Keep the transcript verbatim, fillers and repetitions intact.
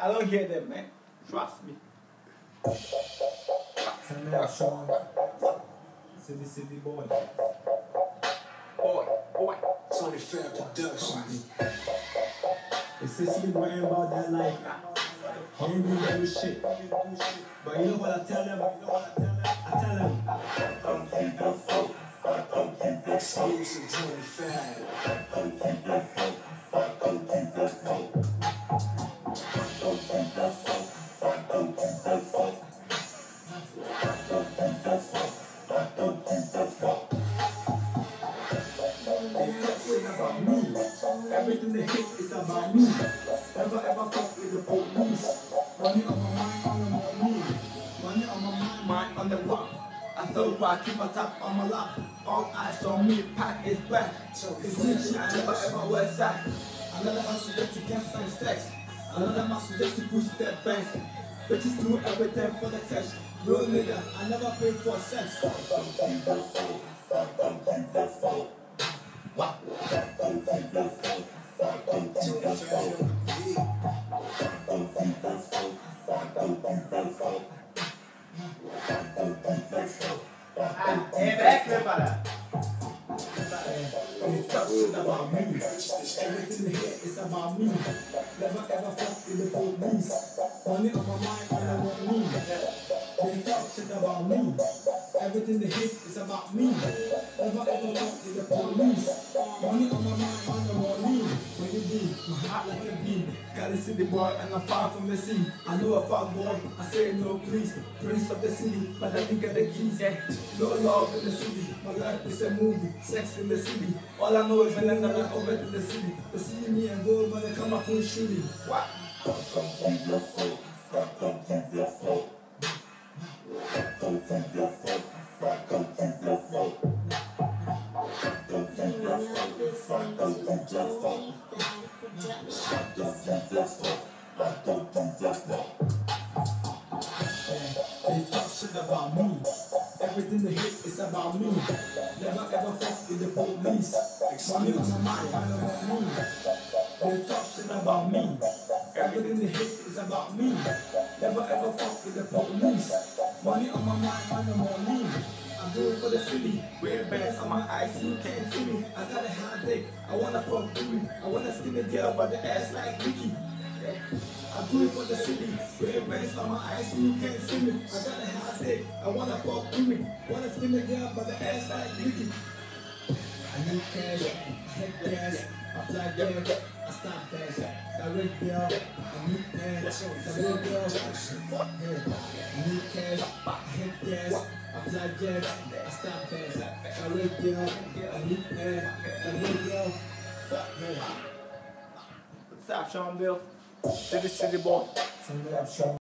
I don't hear them, man. Trust me. Turn up, Sean. City, city boy. Boy, boy. twenty-five production. They say she be worrying about that life. He ain't really do shit. But you know what I tell them? You know what I tell them? I tell them. Come keep the folk. Come keep the exclusive twenty-five. Come keep the folk. Come keep the folk. Come keep the folk. Come keep the folk. Come keep the folk. Come keep the folk. It's about me. Everything they hit is about me. Never ever fuck with the police. Money on my mind, on the money. Money on my mind, mind on the block. I thought I keep my top on my lap. All eyes on me, pack is back. It's this shit I never ever wear that. Another hustle just to get some stacks. Another muscle just to push that bank. Bitches do everything for the cash. Real nigga, I never pay for sex. Come keep the folk. Come keep the folk. What? Come keep the folk. Come keep the folk. Come keep the folk. Come keep the folk. Come keep the folk. É back, prepara. It's talking about me. Everything here is about me. Never ever fuck with the police. Money on my mind, I don't want me. They talk shit about me. Everything they hit is about me. Never ever fuck with the police. Money on my mind, I don't want me. When you be, my heart like a beam. Got a city boy and I'm far from the sea. I know a fuck boy, I say no please. Prince of the city, but I think of the keys. Yeah. No love in the city, my life is a movie. Sex in the city, all I know is when I'm not over to the city. They see me and go, but they come up full shooting. What? Come keep the folk. Come keep the folk. Come keep the folk. Come keep the folk. Come keep the folk. Come keep the folk. Don't keep the folk. Don't keep the folk. They talk shit about me. Everything they hit is about me. Never ever fuck with the police. Money on my mind, I don't want me. They talk shit about me. Everything they hit is about me. Never ever fuck with the police. Money on my mind, I don't want me. I do it for the city. Wear bands on my eyes, you can't see me. I got a hot dick, I wanna fuck booty. I wanna skin the girl by the ass like Ricky. I do it for the city. Wear bands on my eyes, you can't see me. I got a hot dick, I wanna fuck booty. Wanna skin the girl by the ass like Ricky. I need cash, I hit gas, I fly gas, I stop gas. Direct bill, I need cash, direct bill, yeah. I need cash, I hit gas, I fly gas, I stop gas. Direct bill, I need cash, direct bill, yeah. What's up, Sean Bill? City, city boy. Turn it up, Sean.